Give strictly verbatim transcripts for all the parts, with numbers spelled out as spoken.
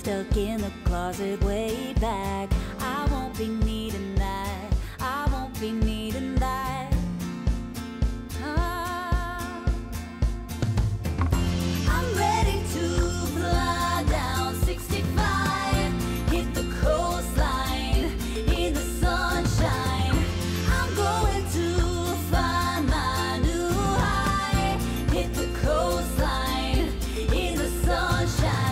stuck in the closet way back. I won't be needing that. I won't be needing that. Ah. I'm ready to fly down sixty-five, hit the coastline in the sunshine. I'm going to find my new high, hit the coastline in the sunshine.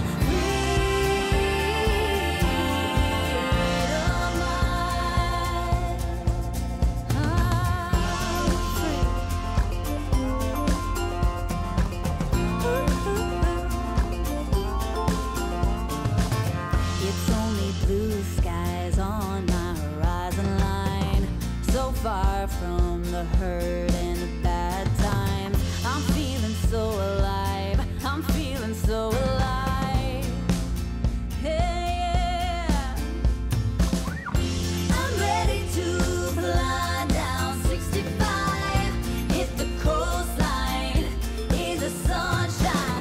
Far from the hurt and the bad times, I'm feeling so alive. I'm feeling so alive. Hey, yeah. I'm ready to fly down sixty-five, hit the coastline in the sunshine.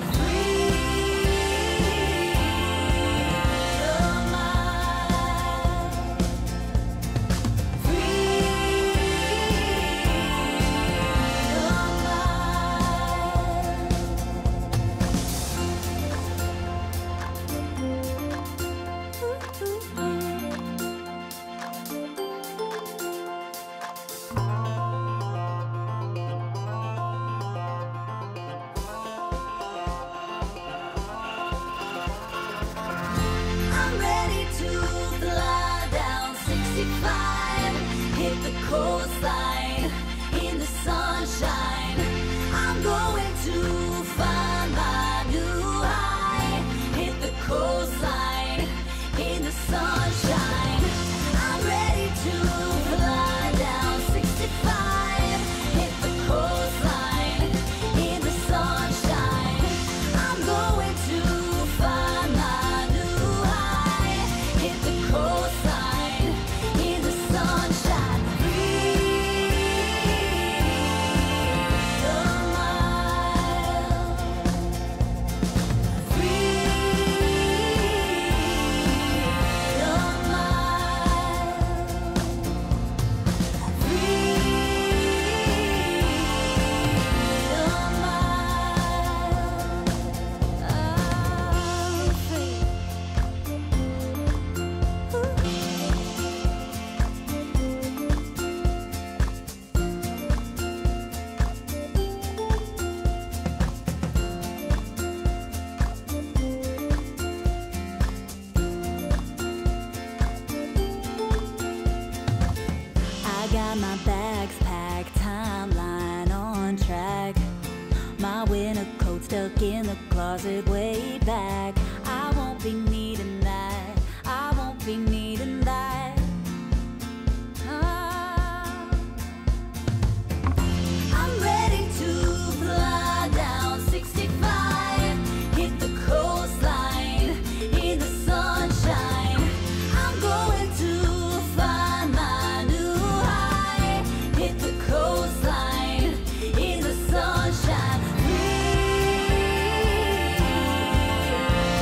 Hit the coastline in the sunshine. I'm going to find my new high. Hit the coastline in the sunshine. I'm ready to fly down sixty-five. Hit the coastline in the sunshine. I'm going to find my new high. Hit the coastline in the sunshine. Got my bags packed, timeline on track. My winter coat stuck in the closet way back. I won't be needing that. I won't be needing that. Ah. I'm ready to fly down sixty-five, hit the coastline in the sunshine. I'm going to find my new high, hit the coastline in the sunshine. Freedom.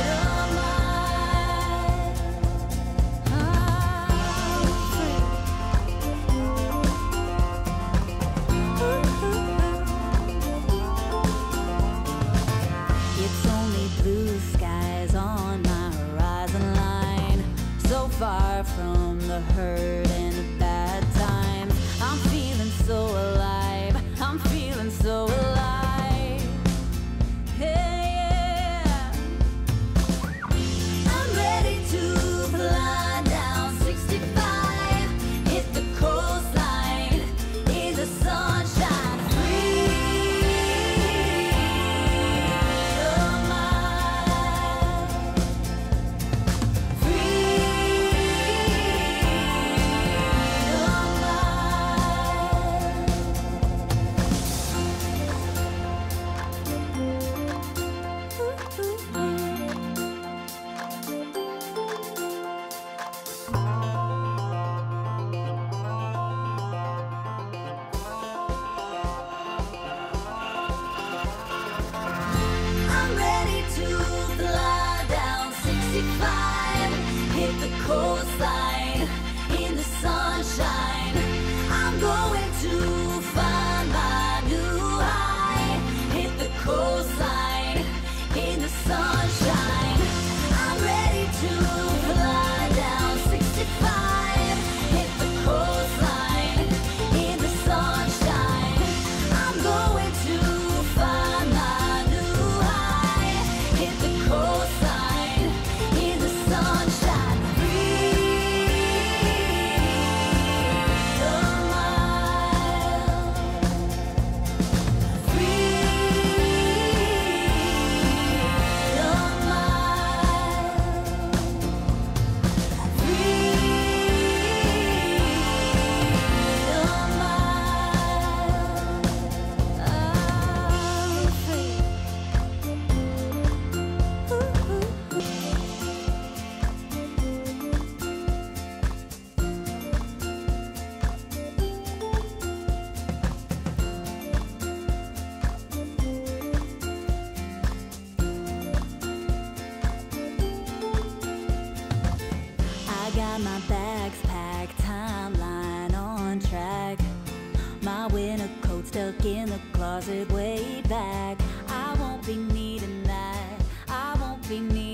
stuck in the closet way back. I won't be needing that. I won't be needing